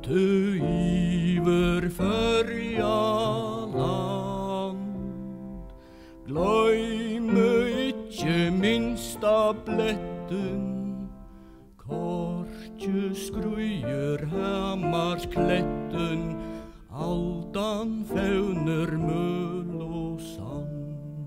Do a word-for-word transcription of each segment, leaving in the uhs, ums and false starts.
Ute yver førja land, gløyme ikkje minsta bletten, korkje skruier hamarskletten, aldan fauner møl og sand.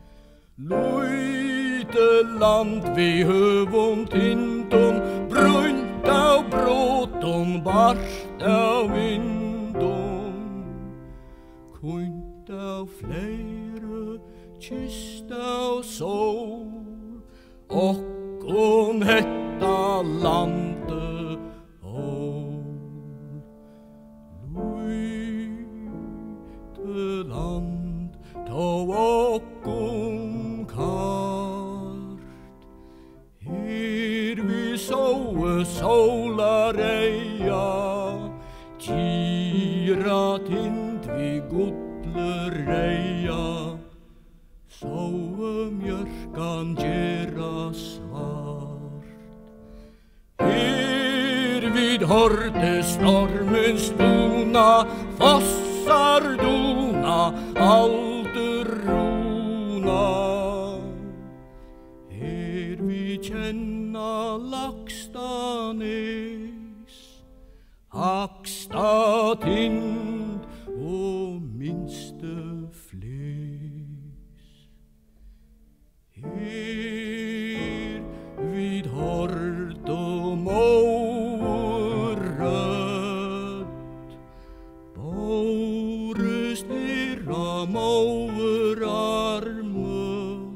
Luite land vi høvum tindum, brunt av bråton, barst av vindum, kunt av flere, kyst av sol, okkon hetta lande ål. Luite land, ta okkon kart, her vi såe solareia, tira tind vi gudlereia, såe mjørkan gjera svart. Her vid hørte stormens dona, fossar dona, alder rona. Her vi kjenna Lakstanes, Haksta tind og minste fles. Her vid hord og mårødt, borest her av mårarme,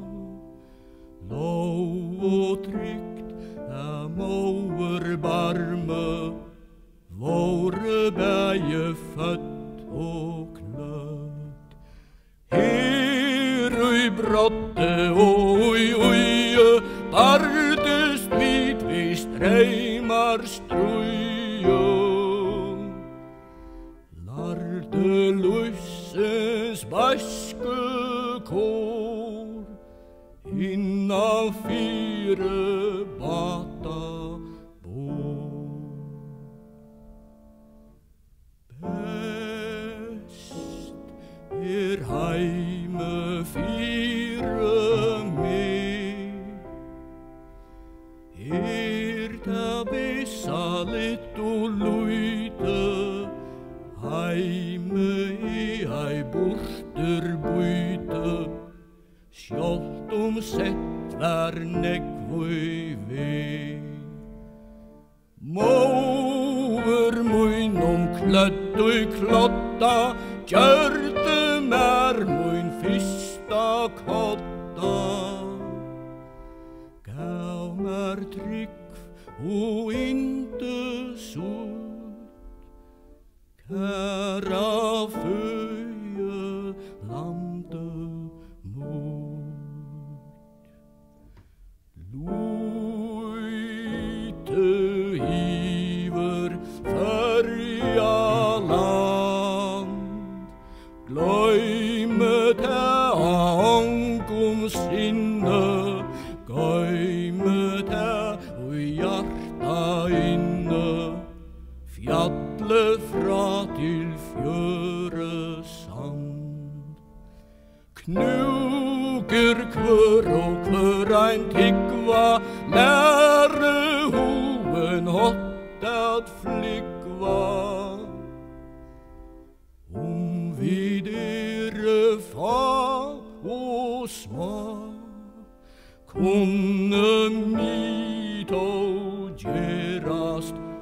lov og trygt av mårbarme, våre bæje født og klødd. Her ui brotte og ui uie, bardest vid vi streimar struje. Larde lussens baske kår, innan fire bata bor. Best er heime fire med, er ta besa litt og luite, heime er ei borter buite, sjålt om sett vær nekvøy vei. Måver mun om klødd og klotta, gjørte mer mun fyrsta kotta. Gav mer trygg og inte sutt, kæra føye lande mot. Luite iver førja land, gløyme ta angum sinne, gøyme ta ui hjarta inne, fjalle fra til fjøre sand. Knuger kvør og kvør ein tikkva, lære hoven hot at flikva. Om vi dere fa og sma, kunne mit og gjerast